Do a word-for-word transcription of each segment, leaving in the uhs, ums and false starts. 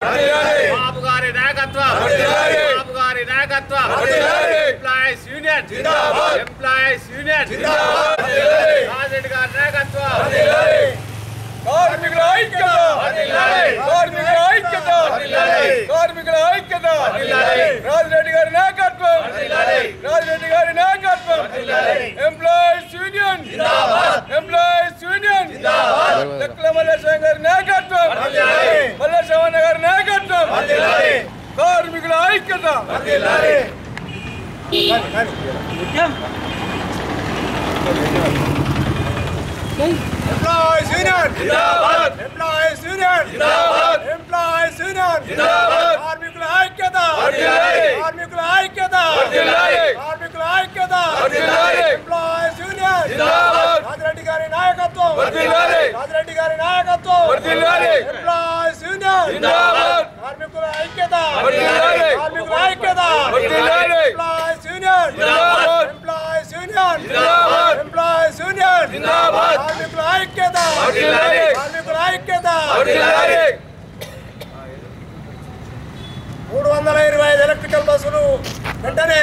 బాబు గారి నాయకత్వం, బాబు గారి నాయకత్వం, ఎంప్లాయీస్ యూనియన్ జిందాబాద్, ఎంప్లాయీస్ యూనియన్ జిందాబాద్, రాజరెడ్డి గారి నాయకత్వం, కార్మికుల ఐక్యత, కార్మికుల ఐక్యత, కార్మికుల ఐక్యత, రాజరెడ్డి గారి నాయకత్వం, రాజరెడ్డి గారి నాయకత్వం, ఎంప్లాయీస్ యూనియన్ జిందాబాద్, ఎంప్లాయీస్ యూనియన్ జిందాబాద్, లెక్కల మల్లేశ్వర గారి నాయకత్వం, మల్లేశ్వర గారి నాయకత్వం, కార్మికుల ఐక్యత. Employees Union Zindabad, Employees Union Zindabad, Employees Union Zindabad, కార్మికుల ఐక్యత, కార్మికుల ఐక్యత, కార్మికుల ఐక్యత, Employees Union Zindabad, రాజరెడ్డి గారి నాయకత్వం, రాజరెడ్డి గారి నాయకత్వం, Employees Union Zindabad, కార్మికుల ఐక్యత, కార్మికుల ఐక్యత, Employees Union Zindabad, Employees Union Zindabad, Employees Union Zindabad, కార్మికుల ఐక్యత, కార్మికుల ఐక్యత. మూడు వందల ఇరవై ఐదు ఎలక్ట్రికల్ బస్సులు వెంటనే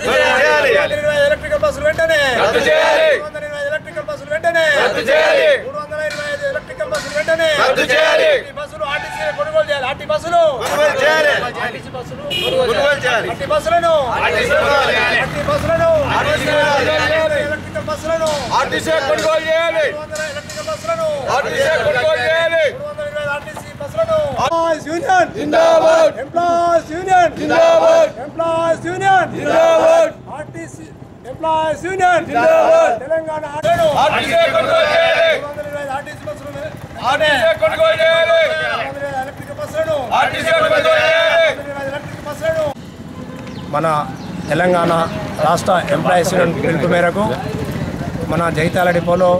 ఇరవై ఎలక్ట్రికల్ బస్సులు వెంటనే మూడు వందల ఇరవై ఐదు ఎలక్ట్రికల్ బస్సులు వెంటనే మూడు వందల ఇరవై ఐదు ఎలక్ట్రికల్ బస్సులు వెంటనే బస్సులు ఆర్టీసీ కొనుగోలు చేయాలి. ఆర్టీ బస్సులు ఆర్టీసీ బస్సులు ఆర్టీ బస్సులను ఆర్టీ బస్సులను ఎలక్ట్రికల్ బస్సులను ఆర్టీసీ కొనుగోలు చేయాలి. ఎలక్ట్రికల్ బస్సులను ఆర్టీసీ కొనుగోలు చేయాలి. మూడు వందల ఇరవై ఐదు ఆర్టీసీ బస్సులను ఎంప్లాయీస్ యూనియన్ జిందాబాద్, ఎంప్లాయీస్ యూనియన్ జిందాబాద్, ఎంప్లాయీస్ యూనియన్ జిందాబాద్, ఆర్టీసీ ఎంప్లాయీస్ యూనియన్ జిందాబాద్, తెలంగాణ ఆర్టీసీ కొనుగోలు చేయాలి. మూడు వందల ఇరవై ఐదు ఆర్టీసీ బస్సులను ఆర్టీసీ కొనుగోలు చేయాలి. మూడు వందల ఇరవై ఐదు ఎలక్ట్రికల్ బస్సులను ఆర్టీసీ కొనుగోలు చేయాలి. ఎలక్ట్రికల్ బస్సులను మన తెలంగాణ రాష్ట్ర ఎంప్లాయీస్ యూనియన్ పిలుపు మేరకు మన జగిత్యాల డిపోలో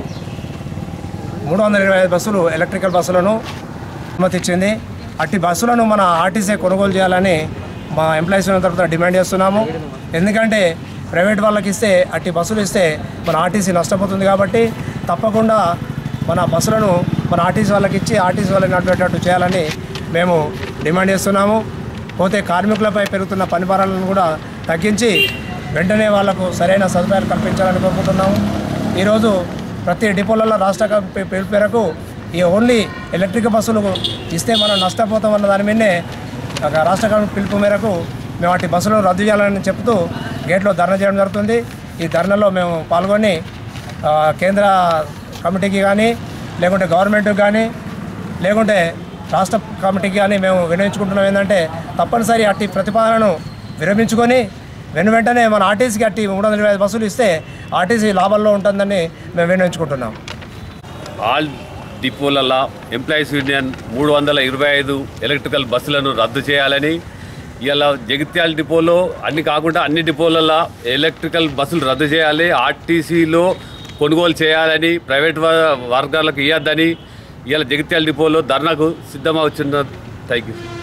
మూడు వందల ఇరవై ఐదు బస్సులు ఎలక్ట్రికల్ బస్సులను అనుమతిచ్చింది. అట్టి బస్సులను మన ఆర్టీసీ కొనుగోలు చేయాలని మా ఎంప్లాయీస్ యూనియన్ తరఫున డిమాండ్ చేస్తున్నాము. ఎందుకంటే ప్రైవేట్ వాళ్ళకి ఇస్తే అట్టి బస్సులు ఇస్తే మన ఆర్టీసీ నష్టపోతుంది కాబట్టి తప్పకుండా మన బస్సులను మన ఆర్టీసీ వాళ్ళకి ఇచ్చి ఆర్టీసీ వాళ్ళని నడిపేటట్టు చేయాలని మేము డిమాండ్ చేస్తున్నాము. పోతే కార్మికులపై పెరుగుతున్న పనిభారాలను కూడా తగ్గించి వెంటనే వాళ్లకు సరైన సదుపాయాలు కల్పించాలని కోరుకుంటున్నాము. ఈరోజు ప్రతి డిపోలలో రాష్ట్ర పిలుపు మేరకు ఈ ఓన్లీ ఎలక్ట్రిక్ బస్సులు ఇస్తే మనం నష్టపోతామన్న దాని మీదనే రాష్ట్ర కమిటీ పిలుపు మేరకు మేము వాటి బస్సులను రద్దు చేయాలని చెప్తూ గేట్లో ధర్నా చేయడం జరుగుతుంది. ఈ ధర్నాలో మేము పాల్గొని కేంద్ర కమిటీకి కానీ లేకుంటే గవర్నమెంట్కి కానీ లేకుంటే రాష్ట్ర కమిటీకి కానీ మేము వినియోగించుకుంటున్నాం. ఏంటంటే తప్పనిసరి అట్టి ప్రతిపాదనను విరమించుకొని వెను వెంటనే మన ఆర్టీసీకి అట్టి మూడు వందల ఇరవై ఐదు బస్సులు ఇస్తే ఆర్టీసీ లాభంలో ఉంటుందని మేము వినియోగించుకుంటున్నాం. ఆల్ డిపోలలో ఎంప్లాయీస్ యూనియన్ మూడు వందల ఇరవై ఐదు ఎలక్ట్రికల్ బస్సులను రద్దు చేయాలని, ఇలా జగిత్యాల డిపోలో అన్ని కాకుండా అన్ని డిపోలలో ఎలక్ట్రికల్ బస్సులు రద్దు చేయాలి, ఆర్టీసీలో కొనుగోలు చేయాలని, ప్రైవేట్ వర్గాలకు ఇవ్వద్దని ఇలా జగిత్యాల డిపోలో ధర్నాకు సిద్ధమవుతున్న థ్యాంక్ యూ.